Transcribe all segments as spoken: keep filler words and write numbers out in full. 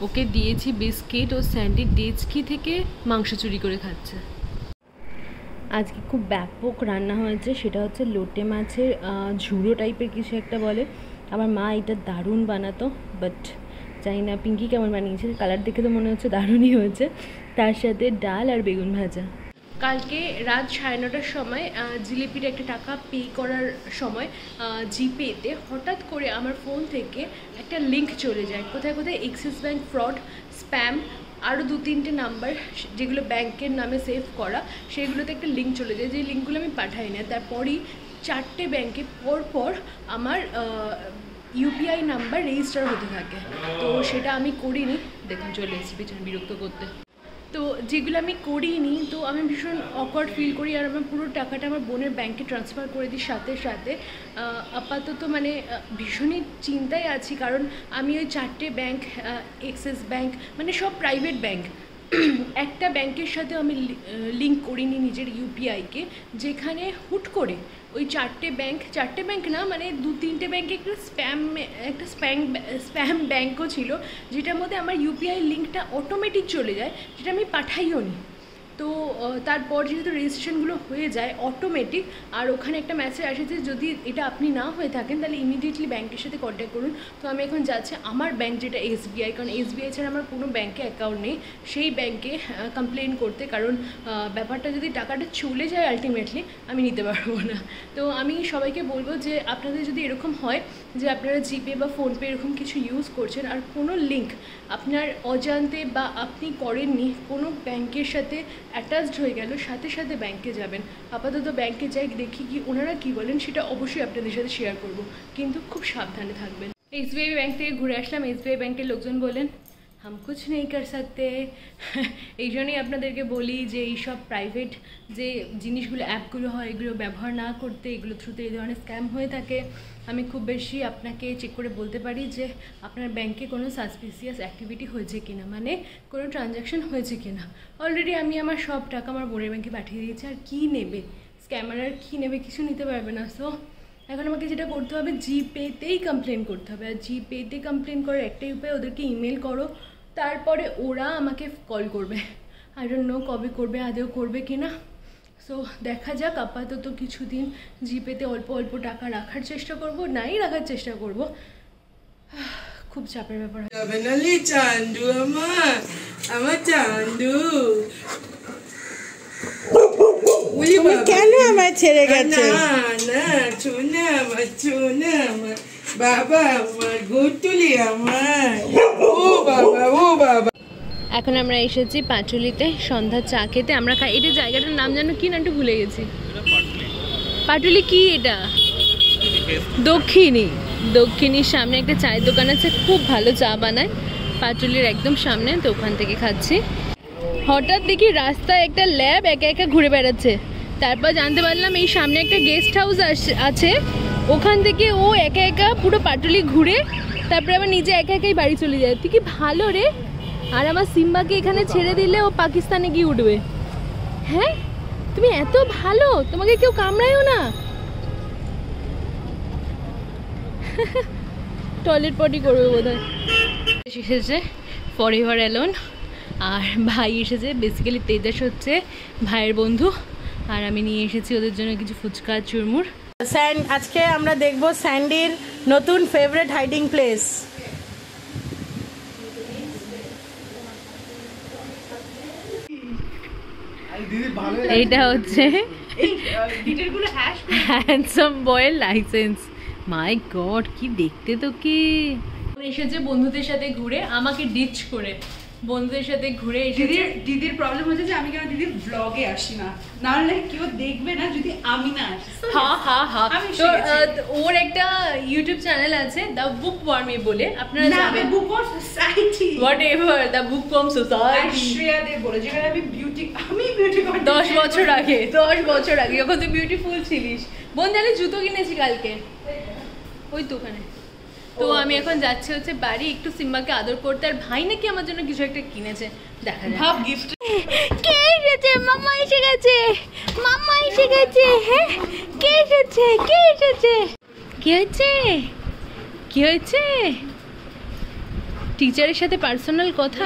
ওকে দিয়েছি বিস্কিট, ও স্যান্ডি ডেচকি থেকে মাংস চুরি করে খাচ্ছে। আজকে খুব ব্যাপক রান্না হয়েছে, সেটা হচ্ছে লোটে মাছের ঝুড়ো টাইপের কিছু একটা বলে। আমার মা এটা দারুণ বানাতো, বাট জানি না পিঙ্কি কেমন বানিয়েছে, কালার দেখে তো মনে হচ্ছে দারুণই হয়েছে। তার সাথে ডাল আর বেগুন ভাজা। কালকে রাত সাড়ে নটার সময় জিলিপির একটা টাকা পে করার সময় জিপেতে হঠাৎ করে আমার ফোন থেকে একটা লিঙ্ক চলে যায়, কোথায় কোথায় এক্সিস ব্যাঙ্ক ফ্রড, স্প্যাম, আরও দু তিনটে নাম্বার যেগুলো ব্যাংকের নামে সেভ করা, সেগুলোতে একটা লিঙ্ক চলে যায়, যে লিঙ্কগুলো আমি পাঠাই না। তারপরই চারটে ব্যাংকে পরপর আমার ইউপিআই নাম্বার রেজিস্টার হতে থাকে, তো সেটা আমি করিনি। দেখুন চলে এসেছি পিছনে বিরক্ত করতে। তো যেগুলো আমি করিনি, তো আমি ভীষণ অকওয়ার্ড ফিল করি, আর আমার পুরো টাকাটা আমার বোনের ব্যাংকে ট্রান্সফার করে দিই সাথে সাথে। আপাতত মানে ভীষণই চিন্তায় আছি, কারণ আমি ওই চারটে ব্যাংক, এক্সিস ব্যাংক মানে সব প্রাইভেট ব্যাংক, একটা ব্যাংকের সাথে আমি লিঙ্ক করিনি নিজের ইউপিআইকে, যেখানে হুট করে ওই চারটে ব্যাংক, চারটে ব্যাংক না মানে দু তিনটে ব্যাংকে একটা স্প্যাম একটা স্প্যাম স্প্যাম ব্যাংকও ছিল, যেটার মধ্যে আমার ইউপিআই লিঙ্কটা অটোমেটিক চলে যায়, যেটা আমি পাঠাইও নি। তো তারপর যেহেতু রেজিস্ট্রেশনগুলো হয়ে যায় অটোমেটিক, আর ওখানে একটা মেসেজ আসে যে যদি এটা আপনি না হয়ে থাকেন তাহলে ইমিডিয়েটলি ব্যাংকের সাথে কন্ট্যাক্ট করুন। তো আমি এখন যাচ্ছি আমার ব্যাংক যেটা এসবিআই, কারণ এসবিআই ছাড়া আমার কোনো ব্যাংকে অ্যাকাউন্ট নেই, সেই ব্যাংকে কমপ্লেন করতে, কারণ ব্যাপারটা যদি টাকাটা চলে যায় আলটিমেটলি আমি নিতে পারবো না। তো আমি সবাইকে বলবো যে আপনাদের যদি এরকম হয় যে আপনারা জিপে বা ফোনপে এরকম কিছু ইউজ করছেন, আর কোনো লিঙ্ক আপনার অজান্তে বা আপনি করেননি কোনো ব্যাংকের সাথে অ্যাটাচড হয়ে গেল, সাথে সাথে ব্যাংকে যাবেন। আপাতত ব্যাংকে যাই, দেখি কি ওনারা কি বলেন, সেটা অবশ্যই আপনাদের সাথে শেয়ার করব, কিন্তু খুব সাবধানে থাকবেন। এসবিআই ব্যাংক থেকে ঘুরে আসলাম, এসবিআই ব্যাংকের লোকজন বলেন হাম কুছ নেই কর সকতে। এই জন্যই আপনাদেরকে বলি যে এইসব প্রাইভেট যে জিনিসগুলো অ্যাপগুলো হয় এগুলো ব্যবহার না করতে, এগুলো থ্রুতে এই ধরনের স্ক্যাম হয়ে থাকে। আমি খুব বেশি আপনাকে চেক করে বলতে পারি যে আপনার ব্যাংকে কোনো সাসপিসিয়াস অ্যাক্টিভিটি হয়েছে কিনা, মানে কোনো ট্রানজ্যাকশন হয়েছে কিনা। অলরেডি আমি আমার সব টাকা আমার বোনের ব্যাংকে পাঠিয়ে দিয়েছি, আর কী নেবে স্ক্যামার, আর কী নেবে, কিছু নিতে পারবে না। সো এখন আমাকে যেটা করতে হবে জিপেতেই কমপ্লেন করতে হবে, আর জিপেতে কমপ্লেন করার একটাই উপায়, ওদেরকে ইমেল করো, তারপরে ওরা আমাকে কল করবে। আই ডোন্ট নো কবে করবে, আদেও করবে কি না। সো দেখা যাক, আপাতত কিছুদিন জিপেতে অল্প অল্প টাকা রাখার চেষ্টা করব, নাই রাখার চেষ্টা করব। খুব চাপের ব্যাপার। চান্দু আমার আমার চান্দু কেন আমার ছেড়ে গেছে? না না চুনা আমার চুনা আমার বাবা আমার গুতুলি আমার, ও বাবা ও বাবা। এখন আমরা এসেছি পাটুলিতে সন্ধ্যা চা খেতে। আমরা খাই, এটা জায়গাটার নাম জানো কি না, একটু ভুলে গেছি। পাটুলি কি এটা? দক্ষিণী। দক্ষিণীর সামনে একটা চায়ের দোকান আছে, খুব ভালো চা বানায়, পাটুলির একদম সামনে। তো ওখান থেকে খাচ্ছি। হঠাৎ দেখি রাস্তায় একটা ল্যাব একা একা ঘুরে বেড়াচ্ছে, তারপর জানতে পারলাম এই সামনে একটা গেস্ট হাউস আছে, ওখান থেকে ও একা একা পুরো পাটুলি ঘুরে তারপরে আবার নিজে একা একাই বাড়ি চলে যায়। তুই কি ভালো রে। আর আমার সিম্বাকে এখানে ছেড়ে দিলে ও পাকিস্তানে গিয়ে উঠবে। হ্যাঁ তুমি এত ভালো, তোমাকে কেউ কামড়ায়ও না। টয়লেট পটি করবে বোধহয়। এসেছে ফরএভার অ্যালোন, আর ভাই এসেছে, বেসিক্যালি তেজাস হচ্ছে ভাইয়ের বন্ধু, আর আমি নিয়ে এসেছি ওদের জন্য কিছু ফুচকা চুরমুর। স্যান্ড আজকে আমরা দেখব স্যান্ডির নতুন ফেভারিট হাইডিং প্লেস। এইটা হচ্ছে হ্যান্ডসাম বয়ের লাইসেন্স। মাই গড কি দেখতে, তো কি এসেছে বন্ধুদের সাথে ঘুরে, আমাকে ডিচ করে বন্ধুদের সাথে ঘুরে এসেছে। দিদির প্রবলেম হচ্ছে যে আমি কেন দিদির ব্লগে আসি না, না হলে কেউ দেখবে না যদি আমি না আসি। হ্যাঁ হ্যাঁ হ্যাঁ তো ওর একটা ইউটিউব চ্যানেল আছে দ্য বুক ওয়ার্মি বলে, আপনারা জানেন। Book worm society whatever the book worm society Shreya Dey বলে, যেখানে আমি বিউটি আমি বিউটি দশ বছর আগে দশ বছর আগে যখন তুই বিউটিফুল ছিলিস। বোন জানি জুতো কিনেছি কালকে ওই তো ওখানে। তো আমি এখন যাচ্ছি হচ্ছে বাড়ি একটু সিম্বাকে আদর করতে, আর ভাই নাকি আমার জন্য কিছু একটা কিনেছে, দেখা যাক। ভাব গিফট কে এসেছে? মাম্মা এসে গেছে, মাম্মা এসে গেছে। হ্যাঁ কে এসেছে, কে এসেছে? কি হয়েছে, কি হয়েছে? টিচারের সাথে পার্সোনাল কথা।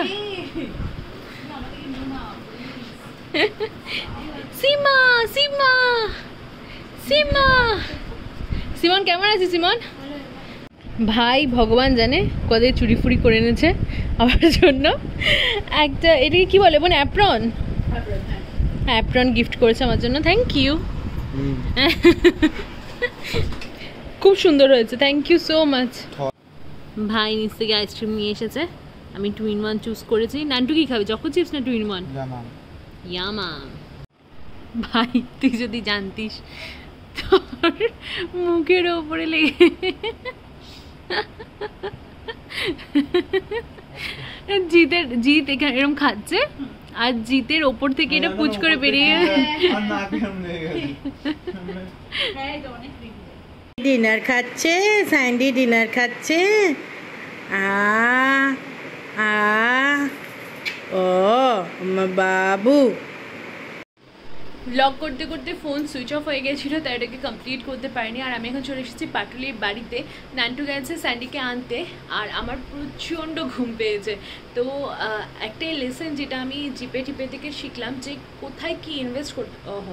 সীমা সীমা সীমা সিমন কেমন আছে সিমন? ভাই ভগবান জানে কদের চুরি ফুরি করে এনেছে আমার জন্য। একটা এটাকে কি বলে বোন? অ্যাপ্রন। অ্যাপ্রন গিফট করেছে আমার জন্য, থ্যাংক ইউ। খুব সুন্দর হয়েছে, থ্যাংক ইউ সো মাচ। ভাই নিচ থেকে আইসক্রিম নিয়ে এসেছে, আমি টু ইন ওয়ান চুজ করেছি। নান্টু কি খাবে, চকো চিপস না টু ইন ওয়ান? ইয়ামাম। ভাই তুই যদি জানতিস তোর মুখের ওপরে লেগে জিতের জিত এখানে এরকম খাচ্ছে আর জিতের ওপর থেকে এটা পুচ করে বেরিয়ে ডিনার খাচ্ছে স্যান্ডি, ডিনার খাচ্ছে। আ আ ও আমার বাবু। ব্লগ করতে করতে ফোন সুইচ অফ হয়ে গেছিলো, তাই এটাকে কমপ্লিট করতে পারিনি। আর আমি এখন চলে এসেছি পাটুলির বাড়িতে। নান্টু গেছে স্যান্ডিকে আনতে, আর আমার প্রচণ্ড ঘুম পেয়েছে। তো একটাই লেসন যেটা আমি জিপে টিপে থেকে শিখলাম, যে কোথায় কি ইনভেস্ট করতে ওহ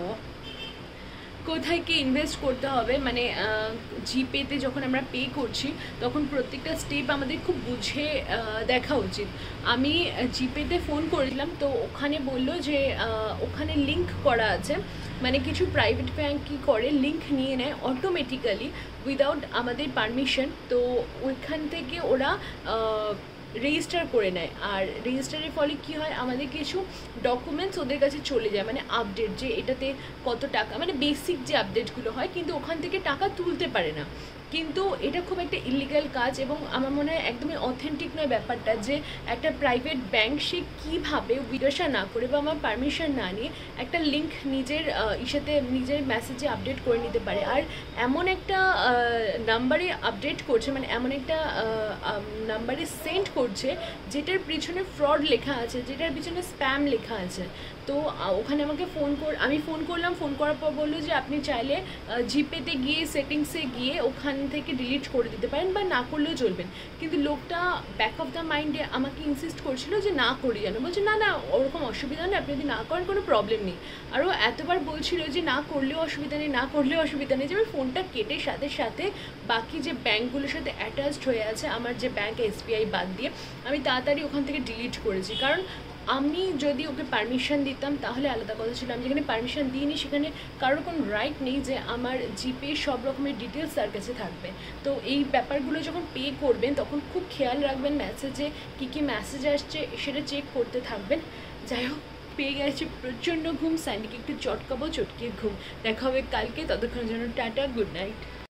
কোথায় কি ইনভেস্ট করতে হবে। মানে জিপেতে যখন আমরা পে করছি তখন প্রত্যেকটা স্টেপ আমাদের খুব বুঝে দেখা উচিত। আমি জিপেতে ফোন করেছিলাম, তো ওখানে বললো যে ওখানে লিঙ্ক করা আছে, মানে কিছু প্রাইভেট ব্যাঙ্ক কী করে লিঙ্ক নিয়ে নেয় অটোমেটিক্যালি উইদাউট আমাদের পারমিশন। তো ওইখান থেকে ওরা রেজিস্টার করে নেয়, আর রেজিস্টারের ফলে কি হয়, আমাদের কিছু ডকুমেন্টস ওদের কাছে চলে যায়, মানে আপডেট যে এটাতে কত টাকা, মানে বেসিক যে আপডেটগুলো হয়, কিন্তু ওখান থেকে টাকা তুলতে পারে না। কিন্তু এটা খুব একটা ইলিগাল কাজ, এবং আমার মনে হয় একদমই অথেন্টিক নয় ব্যাপারটা, যে একটা প্রাইভেট ব্যাঙ্ক সে কীভাবে জিজ্ঞাসা না করে বা আমার পারমিশন না নিয়ে একটা লিঙ্ক নিজের ইসেতে নিজের মেসেজে আপডেট করে নিতে পারে। আর এমন একটা নাম্বারে আপডেট করছে, মানে এমন একটা নাম্বারে সেন্ড করছে যেটার পিছনে ফ্রড লেখা আছে, যেটার পিছনে স্প্যাম লেখা আছে। তো ওখানে আমাকে ফোন কর আমি ফোন করলাম, ফোন করার পর বললো যে আপনি চাইলে জিপেতে গিয়ে সেটিংসে গিয়ে ওখান থেকে ডিলিট করে দিতে পারেন, বা না করলেও চলবেন। কিন্তু লোকটা ব্যাক অফ দ্য মাইন্ডে আমাকে ইনসিস্ট করছিল যে না করি যেন, বলছে না না ওরকম অসুবিধা নেই, আপনি যদি না করেন কোনো প্রবলেম নেই। আরও এতবার বলছিল যে না করলেও অসুবিধা নেই, না করলেও অসুবিধা নেই। যে আমি ফোনটা কেটে সাথে সাথে বাকি যে ব্যাঙ্কগুলোর সাথে অ্যাটাচড হয়ে আছে আমার যে ব্যাঙ্ক এসবিআই বাদ দিয়ে, আমি তাড়াতাড়ি ওখান থেকে ডিলিট করেছি। কারণ আমি যদি ওকে পারমিশন দিতাম তাহলে আলাদা কথা ছিল, আমি যেখানে পারমিশন দিইনি সেখানে কারোর কোনো রাইট নেই যে আমার জিপে সব রকমের ডিটেলস তার কাছে থাকবে। তো এই ব্যাপারগুলো যখন পে করবেন তখন খুব খেয়াল রাখবেন মেসেজে কী কী মেসেজ আসছে সেটা চেক করতে থাকবেন। যাই হোক, পেয়ে গেছে প্রচণ্ড ঘুম, স্যান্ডিকে একটু চটকাবো, চটকিয়ে ঘুম। দেখা হবে কালকে, ততক্ষণের জন্য টাটা, গুড নাইট।